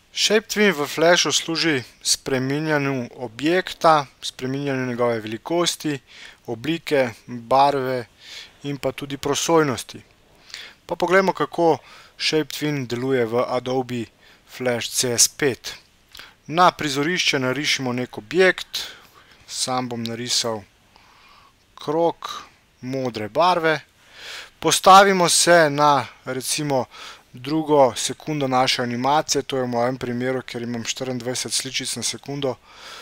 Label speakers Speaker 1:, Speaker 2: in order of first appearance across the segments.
Speaker 1: ShapeTwin v Flashu služi spreminjanju objekta, spreminjanju njegove velikosti, oblike, barve in pa tudi prosojnosti. Pa poglejmo, kako ShapeTwin deluje v Adobe Flash CS5. Na prizorišče narišimo nek objekt, sam bom narisal krog modre barve. Postavimo se na recimo drugo sekundo naše animacije, to je v mojem primeru, ker imam 24 sličic na sekundo,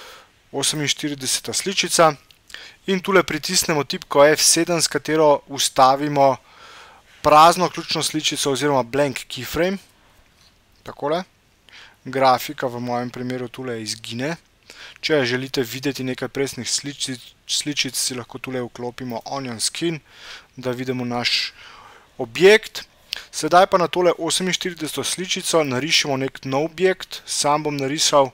Speaker 1: 48 sličica. In tule pritisnemo tipko F7, s katero ustavimo prazno ključno sličico oziroma blank keyframe. Takole. Grafika v mojem primeru tule izgine. Če želite videti nekaj presnih sličic, si lahko tule vklopimo Onion Skin, da vidimo naš objekt. Sedaj pa na tole 48 sličico narišemo nek nov objekt. Sam bom narisal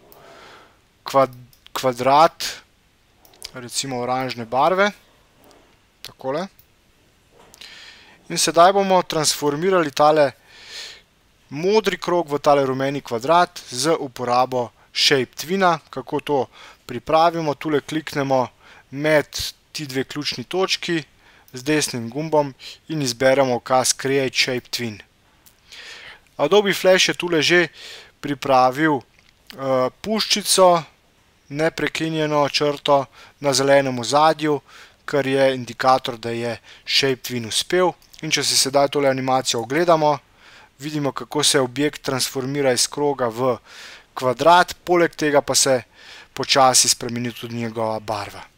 Speaker 1: kvadrat, recimo oranžne barve. Takole. In sedaj bomo transformirali tale modri krog v tale rumeni kvadrat z uporabo ShapeTwina. Kako to pripravimo? Tule kliknemo med ti dve ključni točki z desnim gumbom in izberemo ukaz Create ShapeTwin. Adobe Flash je tule že pripravil puščico, neprekinjeno črto na zelenem ozadju, kar je indikator, da je ShapeTwin uspel. In če si sedaj tole animacijo ogledamo, vidimo, kako se objekt transformira iz kroga v kvadrat, poleg tega pa se počasi spremeni tudi njegova barva.